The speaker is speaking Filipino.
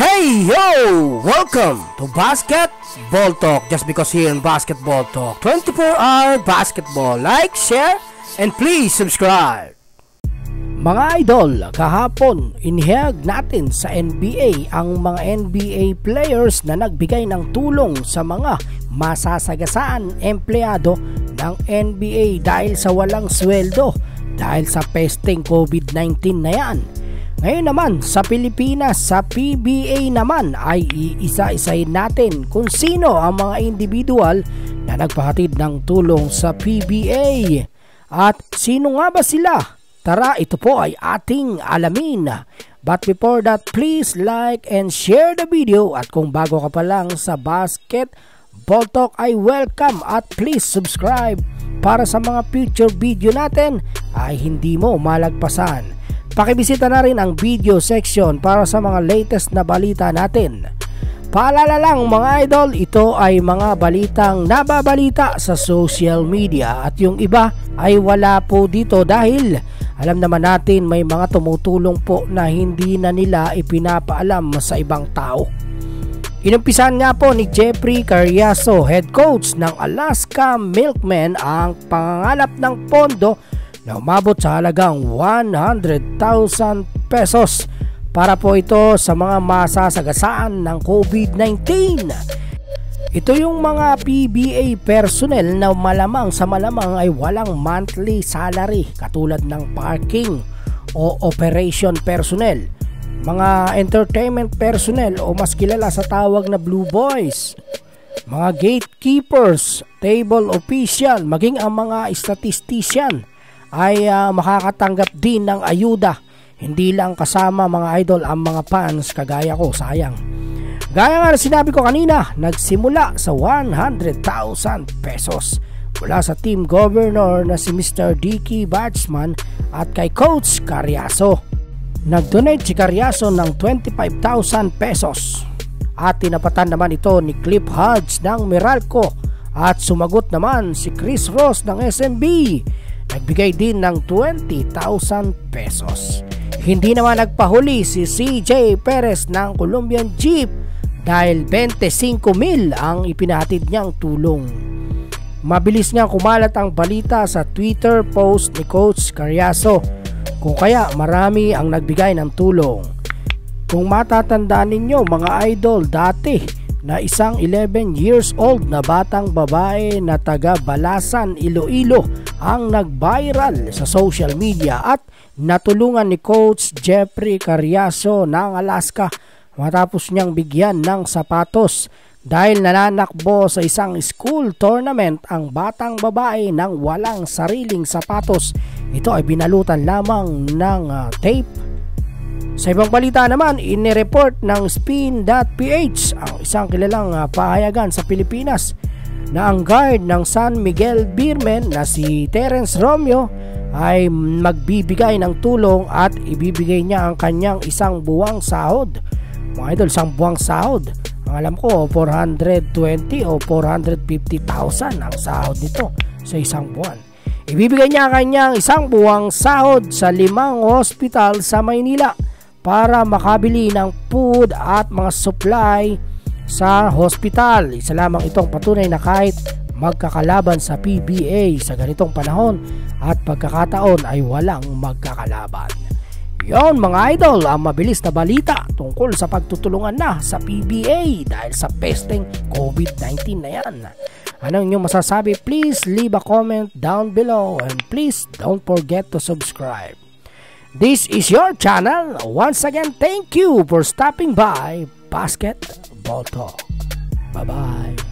Hey yo! Welcome to Basketball Talk. Just because here in Basketball Talk, 24-hour basketball. Like, share, and please subscribe. Mga idol, kahapon inihayag natin sa NBA ang mga NBA players na nagbigay ng tulong sa mga masasagasaan empleyado ng NBA dahil sa walang sweldo dahil sa pesteng COVID-19 na yan. Ngayon naman sa Pilipinas, sa PBA naman ay iisa-isahin natin kung sino ang mga individual na nagpahatid ng tulong sa PBA. At sino nga ba sila? Tara, ito po ay ating alamin. But before that, please like and share the video. At kung bago ka pa lang sa Basketball Talk ay welcome at please subscribe para sa mga future video natin ay hindi mo malagpasan. Pakibisita na rin ang video section para sa mga latest na balita natin. Paalala lang mga idol, ito ay mga balitang nababalita sa social media at yung iba ay wala po dito dahil alam naman natin may mga tumutulong po na hindi na nila ipinapaalam sa ibang tao. Inumpisan nga po ni Jeffrey Cariaso, head coach ng Alaska Milkmen, ang pangangalap ng pondo na umabot sa halagang 100,000 pesos para po ito sa mga masasagasaan ng COVID-19. Ito yung mga PBA personnel na malamang sa malamang ay walang monthly salary katulad ng parking o operation personnel, mga entertainment personnel o mas kilala sa tawag na Blue Boys, mga gatekeepers, table official, maging ang mga statistician ay makakatanggap din ng ayuda. Hindi lang kasama mga idol ang mga fans kagaya ko, sayang. Gaya nga na sinabi ko kanina, nagsimula sa 100,000 pesos mula sa team governor na si Mr. Dicky Batchman at kay Coach Cariaso. Nag-donate si Cariaso ng 25,000 pesos at tinapatan naman ito ni Cliff Hodge ng Meralco at sumagot naman si Chris Ross ng SMB. Nagbigay din ng 20,000 pesos. Hindi naman nagpahuli si CJ Perez ng Colombian Jeep dahil 25,000 ang ipinahatid niyang tulong. Mabilis nga kumalat ang balita sa Twitter post ni Coach Cariaso kung kaya marami ang nagbigay ng tulong. Kung matatandaan ninyo mga idol, dati na isang 11 years old na batang babae na taga Balasan, Iloilo ang nag-viral sa social media at natulungan ni Coach Jeffrey Cariaso ng Alaska matapos niyang bigyan ng sapatos dahil nananakbo sa isang school tournament ang batang babae ng walang sariling sapatos. Ito ay binalutan lamang ng tape. Sa ibang balita naman, inireport ng Spin.ph, ang isang kilalang pahayagan sa Pilipinas, na ang guard ng San Miguel Beermen na si Terence Romeo ay magbibigay ng tulong at ibibigay niya ang kanyang isang buwang sahod. Mga idol, isang buwang sahod. Ang alam ko, 420 o 450,000 ang sahod nito sa isang buwan. Ibibigay niya ang kanyang isang buwang sahod sa 5 hospital sa Maynila para makabili ng food at mga supply sa hospital. Isa lamang itong patunay na kahit magkakalaban sa PBA sa ganitong panahon at pagkakataon ay walang magkakalaban. Yon mga idol, ang mabilis na balita tungkol sa pagtutulungan na sa PBA dahil sa pesteng COVID-19 na yan. Anong inyong masasabi? Please leave a comment down below and please don't forget to subscribe. This is your channel. Once again, thank you for stopping by Basketball Talk. Bye-bye.